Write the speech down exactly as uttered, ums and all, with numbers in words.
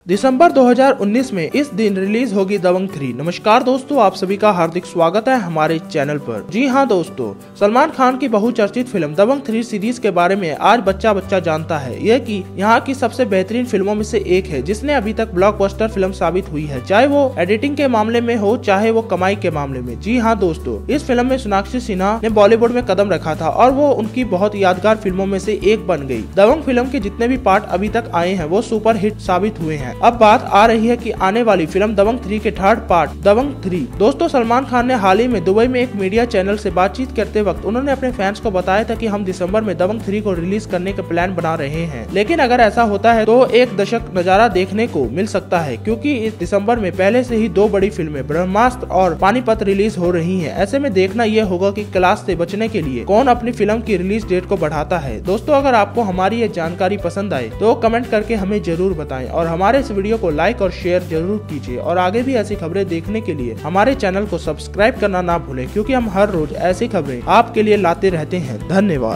दिसंबर दो हज़ार उन्नीस में इस दिन रिलीज होगी दबंग थ्री। नमस्कार दोस्तों, आप सभी का हार्दिक स्वागत है हमारे चैनल पर। जी हां दोस्तों, सलमान खान की बहुचर्चित फिल्म दबंग थ्री सीरीज के बारे में आज बच्चा बच्चा जानता है। यह कि यहाँ की सबसे बेहतरीन फिल्मों में से एक है, जिसने अभी तक ब्लॉकबस्टर फिल्म साबित हुई है, चाहे वो एडिटिंग के मामले में हो चाहे वो कमाई के मामले में। जी हाँ दोस्तों, इस फिल्म में सोनाक्षी सिन्हा ने बॉलीवुड में कदम रखा था और वो उनकी बहुत यादगार फिल्मों में से एक बन गई। दबंग फिल्म के जितने भी पार्ट अभी तक आए हैं वो सुपर हिट साबित हुए हैं। अब बात आ रही है कि आने वाली फिल्म दबंग थ्री के थर्ड पार्ट दबंग थ्री। दोस्तों, सलमान खान ने हाल ही में दुबई में एक मीडिया चैनल से बातचीत करते वक्त उन्होंने अपने फैंस को बताया था कि हम दिसंबर में दबंग थ्री को रिलीज करने का प्लान बना रहे हैं, लेकिन अगर ऐसा होता है तो एक दशक नजारा देखने को मिल सकता है, क्योंकि इस दिसंबर में पहले से ही दो बड़ी फिल्में ब्रह्मास्त्र और पानीपत रिलीज हो रही है। ऐसे में देखना यह होगा कि क्लास से बचने के लिए कौन अपनी फिल्म की रिलीज डेट को बढ़ाता है। दोस्तों, अगर आपको हमारी ये जानकारी पसंद आए तो कमेंट करके हमें जरूर बताएं और हमारे इस वीडियो को लाइक और शेयर जरूर कीजिए और आगे भी ऐसी खबरें देखने के लिए हमारे चैनल को सब्सक्राइब करना ना भूलें, क्योंकि हम हर रोज ऐसी खबरें आपके लिए लाते रहते हैं। धन्यवाद।